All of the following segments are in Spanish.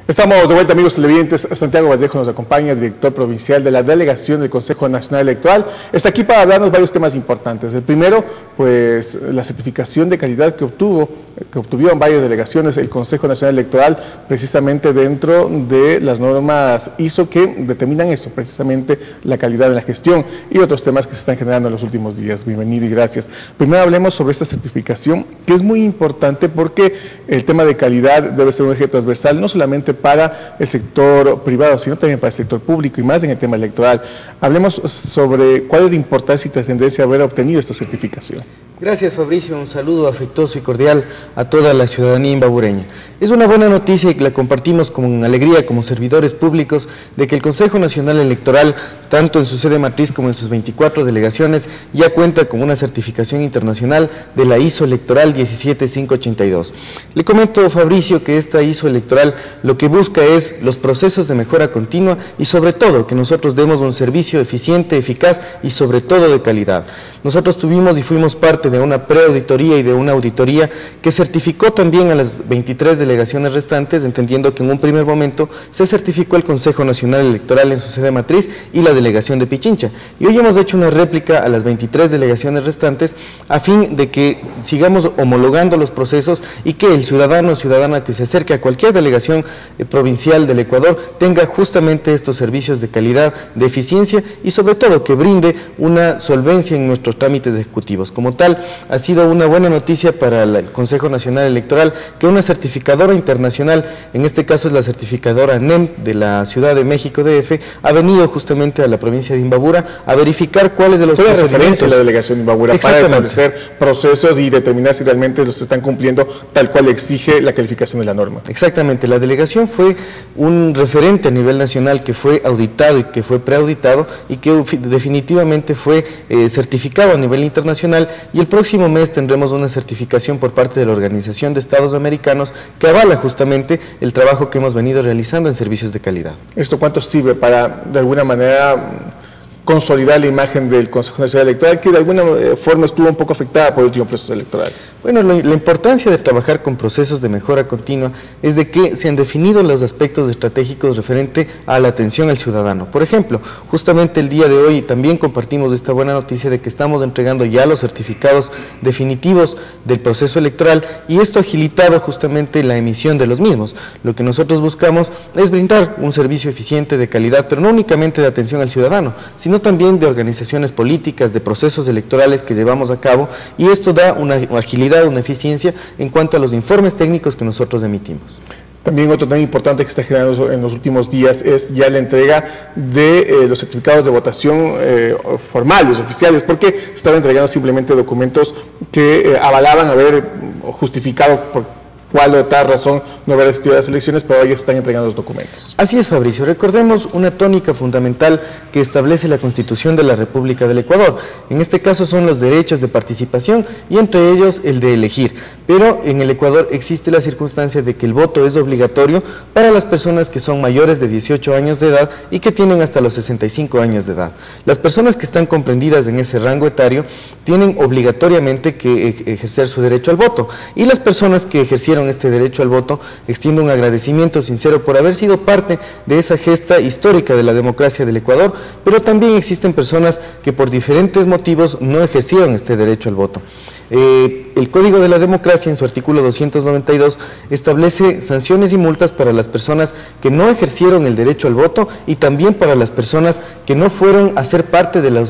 Estamos de vuelta, amigos televidentes. Santiago Vallejo nos acompaña, director provincial de la Delegación del Consejo Nacional Electoral. Está aquí para hablarnos varios temas importantes. El primero, pues, la certificación de calidad que obtuvieron varias delegaciones el Consejo Nacional Electoral, precisamente dentro de las normas ISO que determinan esto, precisamente la calidad de la gestión y otros temas que se están generando en los últimos días. Bienvenido y gracias. Primero hablemos sobre esta certificación, que es muy importante porque el tema de calidad debe ser un eje transversal, no solamente para el sector privado, sino también para el sector público y más en el tema electoral. Hablemos sobre cuál es la importancia y trascendencia de haber obtenido esta certificación. Gracias, Fabricio, un saludo afectuoso y cordial a toda la ciudadanía imbabureña. Es una buena noticia y la compartimos con alegría como servidores públicos de que el Consejo Nacional Electoral, tanto en su sede matriz como en sus 24 delegaciones, ya cuenta con una certificación internacional de la ISO Electoral 17582. Le comento, Fabricio, que esta ISO Electoral lo que busca es los procesos de mejora continua y sobre todo que nosotros demos un servicio eficiente, eficaz y sobre todo de calidad. Nosotros tuvimos y fuimos parte de una preauditoría y de una auditoría que certificó también a las 23 delegaciones restantes, entendiendo que en un primer momento se certificó el Consejo Nacional Electoral en su sede matriz y la delegación de Pichincha. Y hoy hemos hecho una réplica a las 23 delegaciones restantes a fin de que sigamos homologando los procesos y que el ciudadano o ciudadana que se acerque a cualquier delegación provincial del Ecuador tenga justamente estos servicios de calidad, de eficiencia y sobre todo que brinde una solvencia en nuestros trámites ejecutivos. Como tal, ha sido una buena noticia para el Consejo Nacional Electoral que una certificadora internacional, en este caso es la certificadora NEM de la Ciudad de México DF, ha venido justamente a la provincia de Imbabura a verificar cuáles de los procedimientos. Referencia a la delegación de Imbabura para establecer procesos y determinar si realmente los están cumpliendo tal cual exige la calificación de la norma. Exactamente, la delegación fue un referente a nivel nacional que fue auditado y que fue preauditado y que definitivamente fue certificado a nivel internacional, y el próximo mes tendremos una certificación por parte de la Organización de Estados Americanos que avala justamente el trabajo que hemos venido realizando en servicios de calidad. ¿Esto cuánto sirve para, de alguna manera, consolidar la imagen del Consejo Nacional Electoral, que de alguna forma estuvo un poco afectada por el último proceso electoral? Bueno, la importancia de trabajar con procesos de mejora continua es de que se han definido los aspectos estratégicos referente a la atención al ciudadano. Por ejemplo, justamente el día de hoy también compartimos esta buena noticia de que estamos entregando ya los certificados definitivos del proceso electoral y esto ha agilitado justamente la emisión de los mismos. Lo que nosotros buscamos es brindar un servicio eficiente de calidad, pero no únicamente de atención al ciudadano, sino también de organizaciones políticas, de procesos electorales que llevamos a cabo, y esto da una agilidad, una eficiencia en cuanto a los informes técnicos que nosotros emitimos. También otro tema importante que está generando en los últimos días es ya la entrega de los certificados de votación formales, oficiales, porque estaban entregando simplemente documentos que avalaban haber justificado por cuál o tal razón no haber asistido a las elecciones, pero hoy ya están entregando los documentos. Así es, Fabricio. Recordemos una tónica fundamental que establece la Constitución de la República del Ecuador. En este caso son los derechos de participación y entre ellos el de elegir. Pero en el Ecuador existe la circunstancia de que el voto es obligatorio para las personas que son mayores de 18 años de edad y que tienen hasta los 65 años de edad. Las personas que están comprendidas en ese rango etario tienen obligatoriamente que ejercer su derecho al voto, y las personas que ejercieron este derecho al voto, extiendo un agradecimiento sincero por haber sido parte de esa gesta histórica de la democracia del Ecuador, pero también existen personas que por diferentes motivos no ejercieron este derecho al voto. El Código de la Democracia, en su artículo 292, establece sanciones y multas para las personas que no ejercieron el derecho al voto y también para las personas que no fueron a ser parte de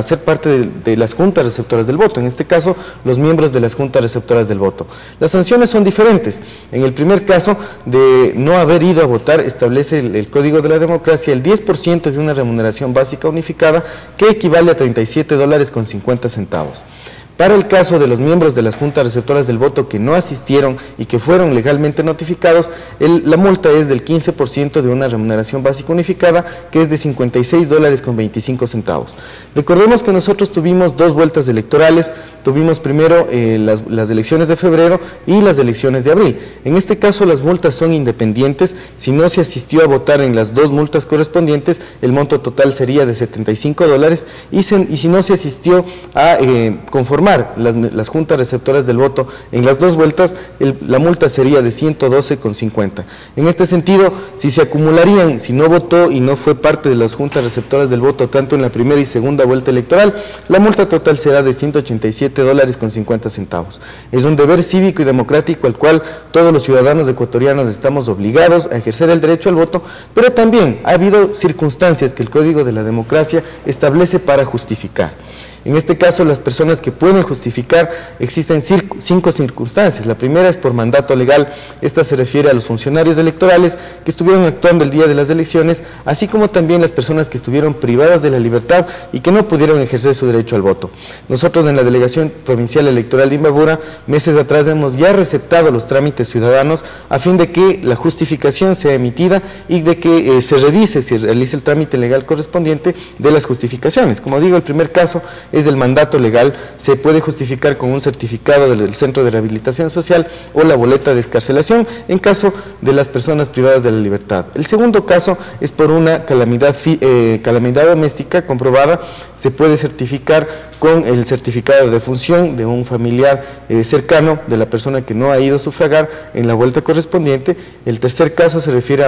las juntas receptoras del voto, en este caso, los miembros de las juntas receptoras del voto. Las sanciones son diferentes. En el primer caso, de no haber ido a votar, establece el Código de la Democracia el 10% de una remuneración básica unificada que equivale a $37.50. Para el caso de los miembros de las juntas receptoras del voto que no asistieron y que fueron legalmente notificados, la multa es del 15% de una remuneración básica unificada, que es de $56.25. Recordemos que nosotros tuvimos dos vueltas electorales, tuvimos primero las elecciones de febrero y las elecciones de abril. En este caso las multas son independientes. Si no se asistió a votar en las dos multas correspondientes, el monto total sería de $75, y si no se asistió a conformar conformar las juntas receptoras del voto en las dos vueltas, la multa sería de 112,50. En este sentido, si se acumularían, si no votó y no fue parte de las juntas receptoras del voto tanto en la primera y segunda vuelta electoral, la multa total será de $187,50. Es un deber cívico y democrático al cual todos los ciudadanos ecuatorianos estamos obligados a ejercer el derecho al voto, pero también ha habido circunstancias que el Código de la Democracia establece para justificar. En este caso, las personas que pueden justificar, existen 5 circunstancias. La primera es por mandato legal. Esta se refiere a los funcionarios electorales que estuvieron actuando el día de las elecciones, así como también las personas que estuvieron privadas de la libertad y que no pudieron ejercer su derecho al voto. Nosotros en la Delegación Provincial Electoral de Imbabura, meses atrás hemos ya receptado los trámites ciudadanos a fin de que la justificación sea emitida y de que se revise, se realice el trámite legal correspondiente de las justificaciones. Como digo, el primer caso es el mandato legal, se puede justificar con un certificado del Centro de Rehabilitación Social o la boleta de excarcelación en caso de las personas privadas de la libertad. El segundo caso es por una calamidad doméstica comprobada, se puede certificar con el certificado de defunción de un familiar cercano de la persona que no ha ido a sufragar en la vuelta correspondiente. El tercer caso se refiere a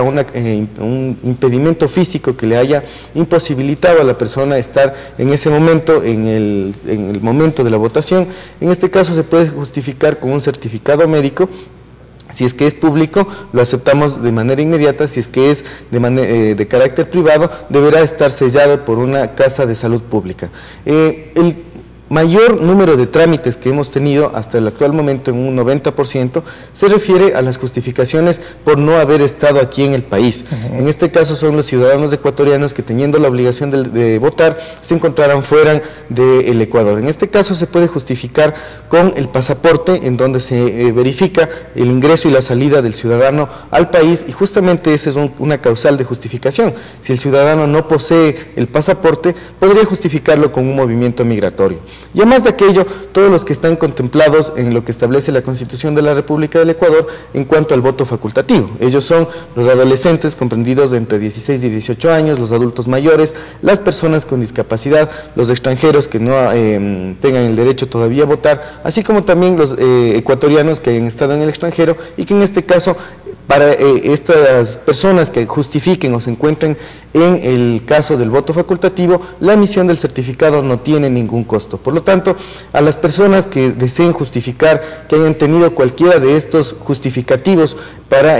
un impedimento físico que le haya imposibilitado a la persona estar en ese momento, en el momento de la votación. En este caso se puede justificar con un certificado médico. Si es que es público, lo aceptamos de manera inmediata. Si es que es de carácter privado, deberá estar sellado por una casa de salud pública. El mayor número de trámites que hemos tenido hasta el actual momento, en un 90%, se refiere a las justificaciones por no haber estado aquí en el país. En este caso son los ciudadanos ecuatorianos que, teniendo la obligación de votar, se encontraran fuera del Ecuador. En este caso se puede justificar con el pasaporte, en donde se verifica el ingreso y la salida del ciudadano al país, y justamente esa es una causal de justificación. Si el ciudadano no posee el pasaporte, podría justificarlo con un movimiento migratorio. Y además de aquello, todos los que están contemplados en lo que establece la Constitución de la República del Ecuador en cuanto al voto facultativo. Ellos son los adolescentes comprendidos de entre 16 y 18 años, los adultos mayores, las personas con discapacidad, los extranjeros que no tengan el derecho todavía a votar, así como también los ecuatorianos que hayan estado en el extranjero y que en este caso, para estas personas que justifiquen o se encuentren en el caso del voto facultativo, la emisión del certificado no tiene ningún costo. Por lo tanto, a las personas que deseen justificar, que hayan tenido cualquiera de estos justificativos para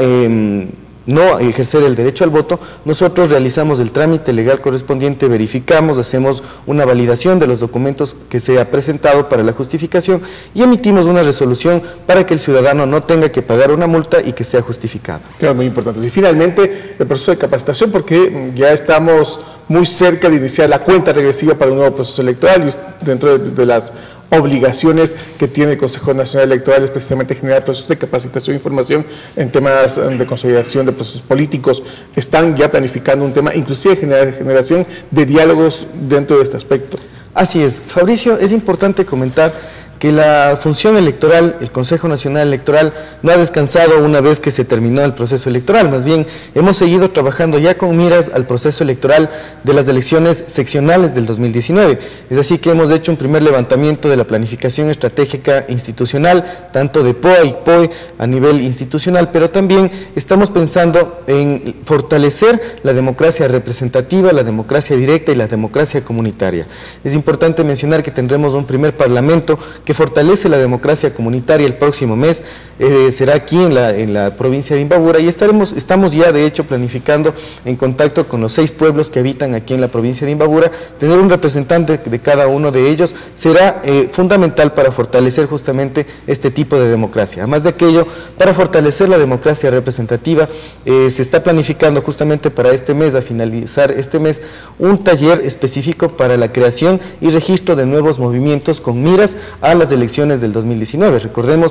no ejercer el derecho al voto, nosotros realizamos el trámite legal correspondiente, verificamos, hacemos una validación de los documentos que se ha presentado para la justificación y emitimos una resolución para que el ciudadano no tenga que pagar una multa y que sea justificado. Claro, muy importante. Y finalmente, el proceso de capacitación, porque ya estamos muy cerca de iniciar la cuenta regresiva para un nuevo proceso electoral, y dentro de las obligaciones que tiene el Consejo Nacional Electoral es precisamente generar procesos de capacitación e información en temas de consolidación de procesos políticos. Están ya planificando un tema, inclusive generación de diálogos dentro de este aspecto. Así es, Fabricio, es importante comentar que la función electoral, el Consejo Nacional Electoral, no ha descansado una vez que se terminó el proceso electoral. Más bien, hemos seguido trabajando ya con miras al proceso electoral de las elecciones seccionales del 2019. Es así que hemos hecho un primer levantamiento de la planificación estratégica institucional, tanto de POA y POE a nivel institucional, pero también estamos pensando en fortalecer la democracia representativa, la democracia directa y la democracia comunitaria. Es importante mencionar que tendremos un primer parlamento que fortalece la democracia comunitaria el próximo mes, será aquí en la provincia de Imbabura, y estamos ya de hecho planificando, en contacto con los 6 pueblos que habitan aquí en la provincia de Imbabura, tener un representante de cada uno de ellos será fundamental para fortalecer justamente este tipo de democracia. Además de aquello, para fortalecer la democracia representativa, se está planificando justamente para este mes, a finalizar este mes, un taller específico para la creación y registro de nuevos movimientos con miras a las elecciones del 2019. Recordemos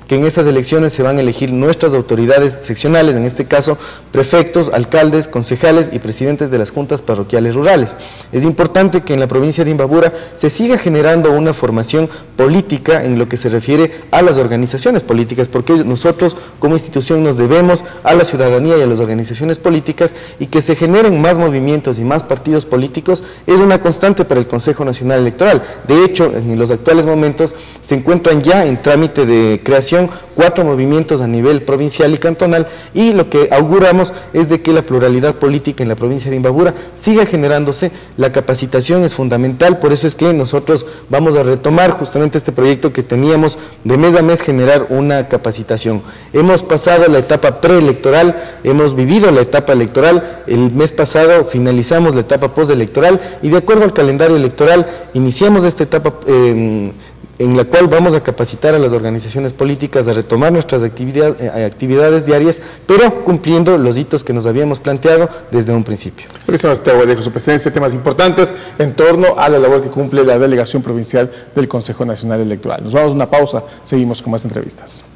que en estas elecciones se van a elegir nuestras autoridades seccionales, en este caso prefectos, alcaldes, concejales y presidentes de las juntas parroquiales rurales. Es importante que en la provincia de Imbabura se siga generando una formación política en lo que se refiere a las organizaciones políticas, porque nosotros como institución nos debemos a la ciudadanía y a las organizaciones políticas, y que se generen más movimientos y más partidos políticos es una constante para el Consejo Nacional Electoral. De hecho, en los actuales momentos se encuentran ya en trámite de creación 4 movimientos a nivel provincial y cantonal, y lo que auguramos es de que la pluralidad política en la provincia de Imbabura siga generándose. La capacitación es fundamental, por eso es que nosotros vamos a retomar justamente este proyecto que teníamos de mes a mes, generar una capacitación. Hemos pasado la etapa preelectoral, hemos vivido la etapa electoral, el mes pasado finalizamos la etapa postelectoral y de acuerdo al calendario electoral iniciamos esta etapa en la cual vamos a capacitar a las organizaciones políticas a retomar nuestras actividades diarias, pero cumpliendo los hitos que nos habíamos planteado desde un principio. Gracias, Santiago Vallejo, su presencia, temas importantes en torno a la labor que cumple la Delegación Provincial del Consejo Nacional Electoral. Nos vamos a una pausa, seguimos con más entrevistas.